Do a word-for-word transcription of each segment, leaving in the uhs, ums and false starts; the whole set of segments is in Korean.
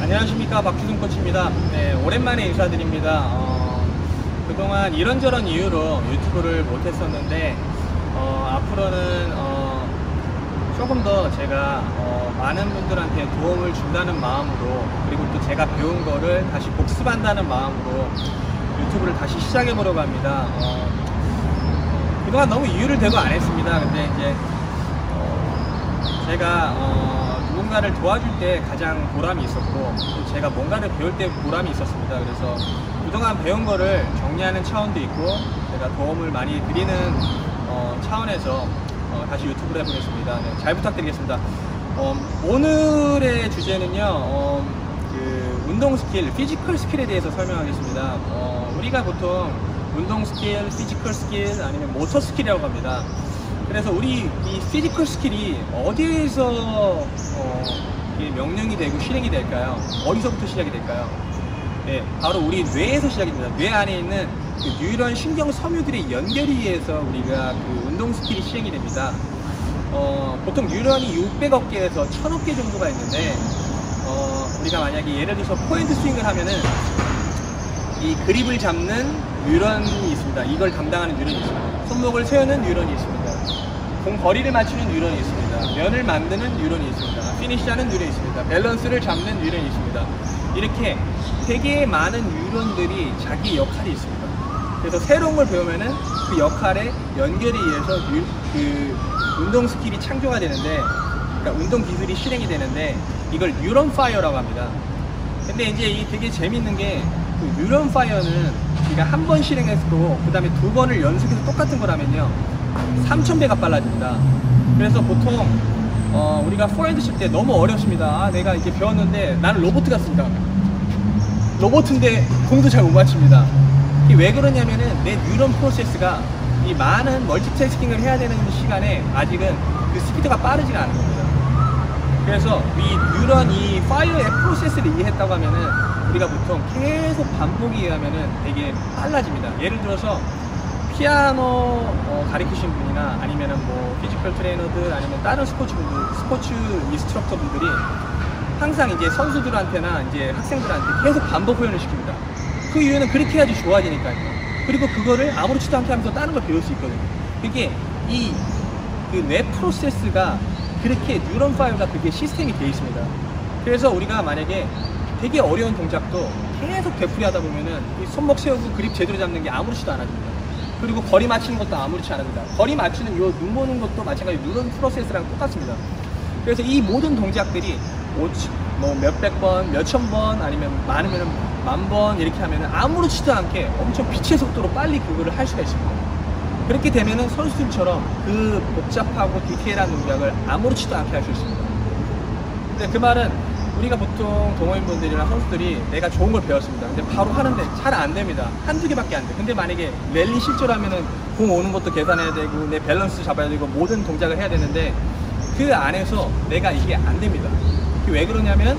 안녕하십니까, 박주승 코치입니다. 네, 오랜만에 인사드립니다. 어, 그동안 이런저런 이유로 유튜브를 못했었는데 어, 앞으로는 어, 조금 더 제가 어, 많은 분들한테 도움을 준다는 마음으로, 그리고 또 제가 배운 거를 다시 복습한다는 마음으로 유튜브를 다시 시작해 보려고 합니다. 어, 그동안 너무 이유를 대고 안 했습니다. 근데 이제 어, 제가 어, 누군가를 도와줄 때 가장 보람이 있었고, 또 제가 뭔가를 배울 때 보람이 있었습니다. 그래서 그동안 배운 거를 정리하는 차원도 있고, 제가 도움을 많이 드리는 어, 차원에서 어, 다시 유튜브를 해보겠습니다. 네, 잘 부탁드리겠습니다. 어, 오늘의 주제는요, 어, 그 운동 스킬, 피지컬 스킬에 대해서 설명하겠습니다. 어, 우리가 보통 운동 스킬, 피지컬 스킬, 아니면 모터 스킬이라고 합니다. 그래서 우리 이 피지컬 스킬이 어디에서 어, 명령이 되고 실행이 될까요? 어디서부터 시작이 될까요? 네, 바로 우리 뇌에서 시작이 됩니다. 뇌 안에 있는 그 뉴런 신경 섬유들의 연결에 의해서 우리가 그 운동 스킬이 시행이 됩니다. 어, 보통 뉴런이 육백억 개에서 천억 개 정도가 있는데, 어, 우리가 만약에 예를 들어서 포인트 스윙을 하면은 이 그립을 잡는 뉴런이 있습니다. 이걸 담당하는 뉴런이 있습니다. 손목을 세우는 뉴런이 있습니다. 공 거리를 맞추는 뉴런이 있습니다. 면을 만드는 뉴런이 있습니다. 피니시하는 뉴런이 있습니다. 밸런스를 잡는 뉴런이 있습니다. 이렇게 되게 많은 뉴런들이 자기 역할이 있습니다. 그래서 새로운 걸 배우면은 그 역할의 연결에 의해서 뉴, 그 운동 스킬이 창조가 되는데, 그러니까 운동 기술이 실행이 되는데, 이걸 뉴런 파이어라고 합니다. 근데 이제 이 되게 재밌는 게, 그 뉴런 파이어는 우리가 한 번 실행했고 그 다음에 두 번을 연속해서 똑같은 거라면요, 삼천 배가 빨라집니다. 그래서 보통 어, 우리가 포핸드 칠 때 너무 어렵습니다. 아, 내가 이제 배웠는데 나는 로봇 같습니다. 로봇인데 공도 잘 못 맞춥니다. 이게 왜 그러냐면은 내 뉴런 프로세스가 이 많은 멀티태스킹을 해야 되는 시간에 아직은 그 스피드가 빠르지가 않은 겁니다. 그래서 이 뉴런, 이 파이어의 프로세스를 이해했다고 하면은 우리가 보통 계속 반복에 의하면은 되게 빨라집니다. 예를 들어서 피아노 어, 가르치신 분이나 아니면은 뭐 피지컬 트레이너들, 아니면 다른 스포츠 분들, 스포츠 인스트럭터 분들이 항상 이제 선수들한테나 이제 학생들한테 계속 반복 훈련을 시킵니다. 그 이유는 그렇게 해야지 좋아지니까요. 그리고 그거를 아무렇지도 않게 하면서 다른 걸 배울 수 있거든요. 그게 이 그 뇌 프로세스가 그렇게 뉴런 파이어가 그게 시스템이 되어 있습니다. 그래서 우리가 만약에 되게 어려운 동작도 계속 되풀이 하다 보면은 이 손목 세우고 그립 제대로 잡는 게 아무렇지도 않아집니다. 그리고 거리 맞추는 것도 아무렇지 않습니다. 거리 맞추는 요 눈 보는 것도 마찬가지로 뉴런 프로세스랑 똑같습니다. 그래서 이 모든 동작들이 뭐 몇백 번, 몇천 번, 아니면 많으면 만 번 이렇게 하면은 아무렇지도 않게 엄청 빛의 속도로 빨리 그거를 할 수가 있습니다. 그렇게 되면은 선수들처럼 그 복잡하고 디테일한 동작을 아무렇지도 않게 할 수 있습니다. 근데 그 말은 우리가 보통 동호인분들이나 선수들이 내가 좋은 걸 배웠습니다. 근데 바로 하는데 잘 안 됩니다. 한두 개밖에 안 돼. 근데 만약에 랠리 실제로 하면은 공 오는 것도 계산해야 되고 내 밸런스 잡아야 되고 모든 동작을 해야 되는데, 그 안에서 내가 이게 안 됩니다. 그게 왜 그러냐면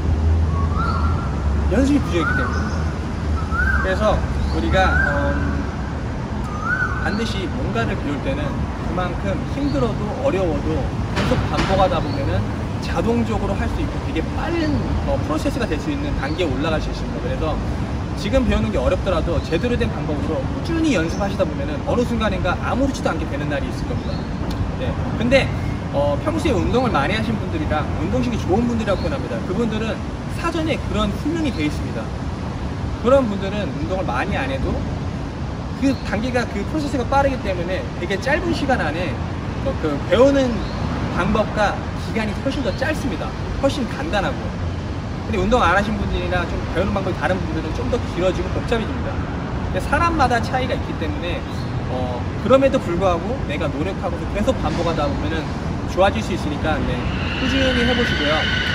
연습이 부족했기 때문입니다. 그래서 우리가 음, 반드시 뭔가를 배울 때는 그만큼 힘들어도 어려워도 계속 반복하다 보면은 자동적으로 할 수 있고 되게 빠른 어, 프로세스가 될 수 있는 단계에 올라갈 수 있습니다. 그래서 지금 배우는 게 어렵더라도 제대로 된 방법으로 꾸준히 연습하시다 보면은 어느 순간인가 아무렇지도 않게 되는 날이 있을 겁니다. 네. 근데 어, 평소에 운동을 많이 하신 분들이랑 운동신이 좋은 분들이라고 표현합니다. 그분들은 사전에 그런 훈련이 되어 있습니다. 그런 분들은 운동을 많이 안 해도 그 단계가, 그 프로세스가 빠르기 때문에 되게 짧은 시간 안에 그, 그 배우는 방법과 기간이 훨씬 더 짧습니다. 훨씬 간단하고. 근데 운동 안 하신 분들이나 좀 배우는 방법이 다른 분들은 좀 더 길어지고 복잡해집니다. 근데 사람마다 차이가 있기 때문에 어, 그럼에도 불구하고 내가 노력하고 계속 반복하다 보면은 좋아질 수 있으니까 네, 꾸준히 해보시고요.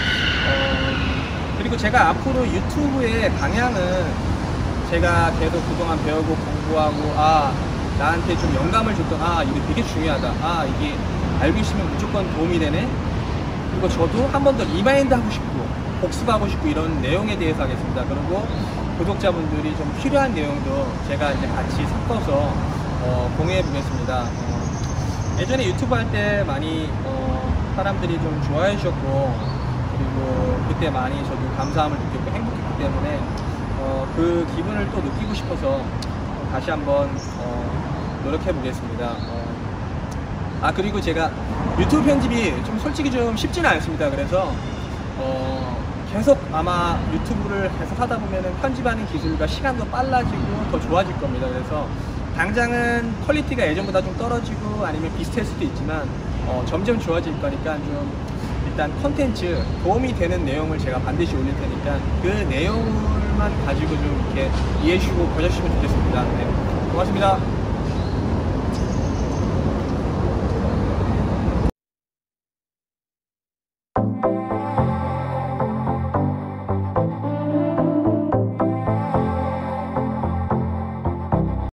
어, 그리고 제가 앞으로 유튜브의 방향은 제가 계속 그동안 배우고 공부하고, 아, 나한테 좀 영감을 줬던, 아, 이게 되게 중요하다, 아, 이게 알고 있으면 무조건 도움이 되네, 그리고 저도 한 번 더 리마인드 하고 싶고 복습하고 싶고 이런 내용에 대해서 하겠습니다. 그리고 구독자분들이 좀 필요한 내용도 제가 이제 같이 섞어서 어, 공유해 보겠습니다. 어, 예전에 유튜브 할 때 많이 어, 사람들이 좀 좋아해 주셨고, 그리고 그때 많이 저도 감사함을 느꼈고 행복했기 때문에 어, 그 기분을 또 느끼고 싶어서 다시 한번 어, 노력해 보겠습니다. 어, 아 그리고 제가 유튜브 편집이 좀 솔직히 좀 쉽지는 않습니다. 그래서 어, 계속 아마 유튜브를 계속 하다 보면은 편집하는 기술과 시간도 빨라지고 더 좋아질 겁니다. 그래서 당장은 퀄리티가 예전보다 좀 떨어지고 아니면 비슷할 수도 있지만 어, 점점 좋아질 거니까 좀 일단 컨텐츠 도움이 되는 내용을 제가 반드시 올릴 테니까 그 내용만 가지고 좀 이렇게 이해해 주시고 보셔주시면 좋겠습니다. 네, 고맙습니다.